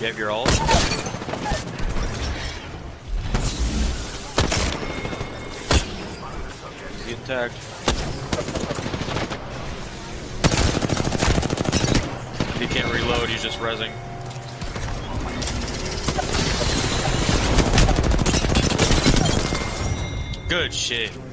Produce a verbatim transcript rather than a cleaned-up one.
have your ult? Is he intact? He can't reload, he's just rezzing. Good shit.